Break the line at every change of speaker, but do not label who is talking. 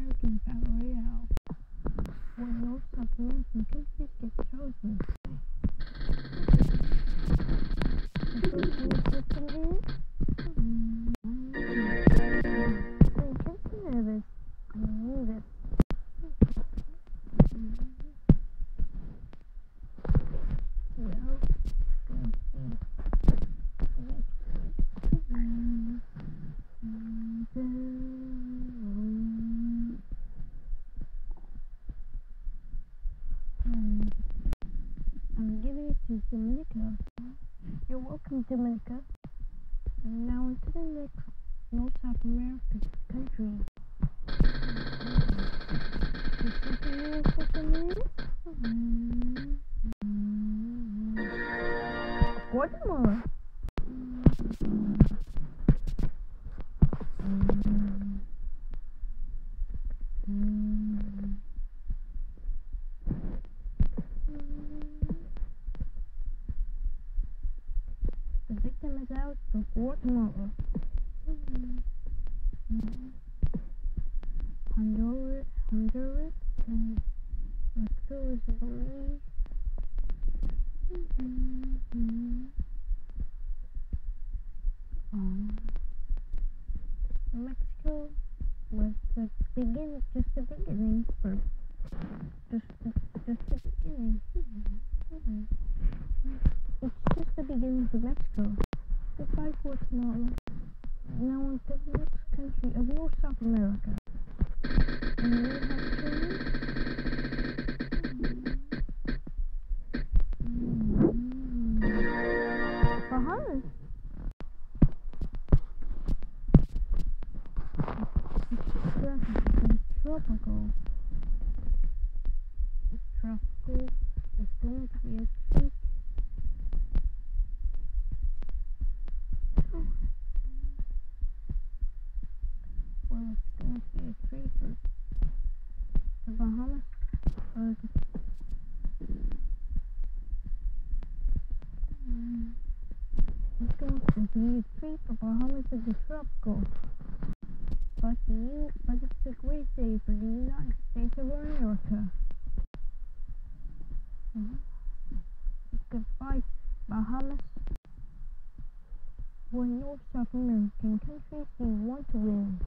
American Battle Royale, where North South American countries get chosen. The first one system is Nevis. Nevis. Well, I'm giving it to Dominica. You're welcome, Dominica. And now into the next North South American country. The second system is Guatemala. The victim is out for Guatemala. Honduras, and Mexico is Belize. Mexico was just the beginning for just the beginning. It's just the beginning for Mexico. Goodbye, Guatemala. Now on to the next country of North South America. And you have children? Bahamas. It's tropical. It's tropical. It's going to be a treat. Well, it's going to be a treat for the Bahamas. It's going to be a treat for Bahamas of the tropical. But it's a great day for the United States of America. Goodbye, Bahamas. We're North South American countries who want to win.